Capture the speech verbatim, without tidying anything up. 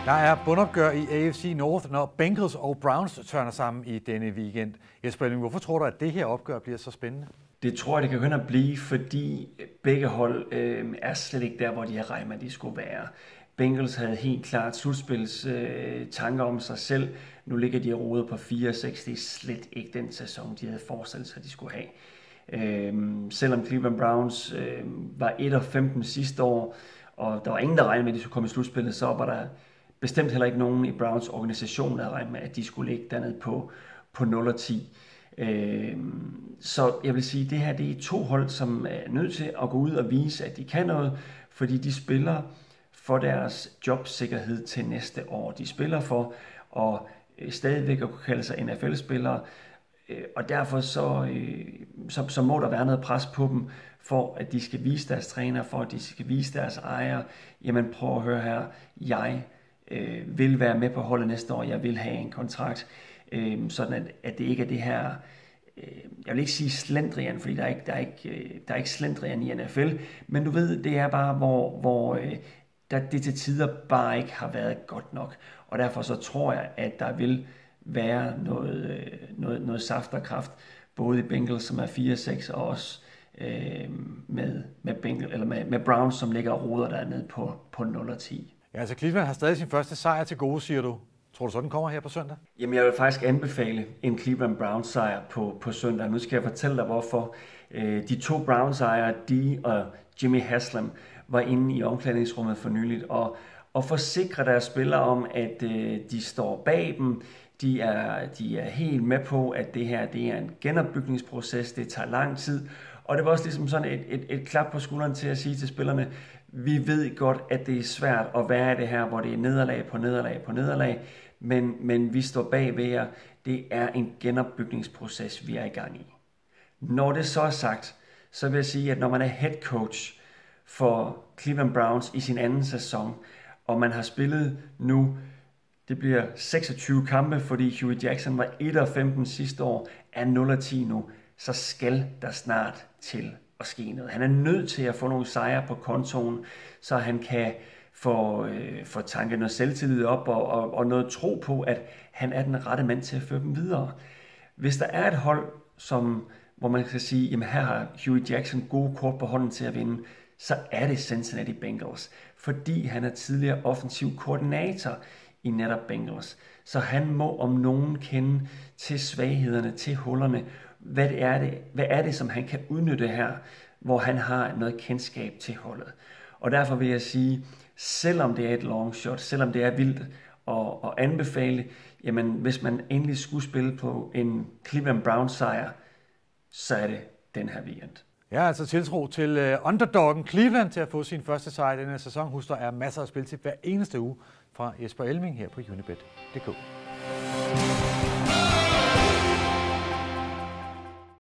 Der er bundopgør i A F C North, når Bengals og Browns tørner sammen i denne weekend. Jesper Elming, hvorfor tror du, at det her opgør bliver så spændende? Det tror jeg, det kan begynde at blive, fordi begge hold øh, er slet ikke der, hvor de har regnet med, at de skulle være. Bengals havde helt klart slutspils øh, tanker om sig selv. Nu ligger de rodet på fire seks. Det er slet ikke den sæson, de havde forestillet sig, at de skulle have. Øh, selvom Cleveland Browns øh, var et og femten sidste år, og der var ingen, der regnede med, at de skulle komme i slutspillet, så var der bestemt heller ikke nogen i Browns organisation, der regnede med, at de skulle ligge dernede på, på nul og ti. Øh, så jeg vil sige, at det her det er to hold, som er nødt til at gå ud og vise, at de kan noget, fordi de spiller for deres jobsikkerhed til næste år. De spiller for at stadigvæk at kunne kalde sig N F L-spillere, og derfor så, så, så må der være noget pres på dem, for at de skal vise deres træner, for at de skal vise deres ejere, jamen prøv at høre her, jeg øh, vil være med på holdet næste år, jeg vil have en kontrakt, øh, sådan at, at det ikke er det her, øh, jeg vil ikke sige slendrian, fordi der er ikke, der er ikke, der er ikke slendrian i N F L, men du ved, det er bare, hvor, hvor øh, der, det til tider bare ikke har været godt nok, og derfor så tror jeg, at der vil være noget, noget, noget saft og kraft, både i Bengals, som er fire seks, og også øh, med, med, Bengals, eller med, med Browns, som ligger og roder dernede på, på nul og ti. Ja, altså Cleveland har stadig sin første sejr til gode, siger du. Tror du så, den kommer her på søndag? Jamen, jeg vil faktisk anbefale en Cleveland Browns sejr på, på søndag. Nu skal jeg fortælle dig, hvorfor. De to Browns ejere, de og Jimmy Haslam, var inde i omklædningsrummet for nyligt, og, og forsikre deres spillere om, at øh, de står bag dem. De er, de er helt med på, at det her det er en genopbygningsproces, det tager lang tid. Og det var også ligesom sådan et, et, et klap på skulderen til at sige til spillerne, vi ved godt, at det er svært at være i det her, hvor det er nederlag på nederlag på nederlag, men, men vi står bag ved jer. Det er en genopbygningsproces, vi er i gang i. Når det så er sagt, så vil jeg sige, at når man er head coach for Cleveland Browns i sin anden sæson, og man har spillet nu, det bliver seksogtyve kampe, fordi Hue Jackson var et og femten sidste år, er nul og ti nu, så skal der snart til at ske noget. Han er nødt til at få nogle sejre på kontoen, så han kan få, øh, få tanket noget selvtillid op og, og, og noget tro på, at han er den rette mand til at føre dem videre. Hvis der er et hold, som, hvor man kan sige, jamen her har Hue Jackson gode kort på hånden til at vinde, så er det Cincinnati Bengals, fordi han er tidligere offensiv koordinator i netop Bengals. Så han må om nogen kende til svaghederne, til hullerne. Hvad er det, hvad er det som han kan udnytte her, hvor han har noget kendskab til holdet. Og derfor vil jeg sige, selvom det er et long shot, selvom det er vildt at, at anbefale, jamen hvis man endelig skulle spille på en Cleveland Browns sejr, så er det den her weekend. Jeg har altså tiltro til uh, underdoggen Cleveland til at få sin første sejr i denne sæson. Husk, der er masser af spil til hver eneste uge fra Jesper Elming her på Unibet punktum d k.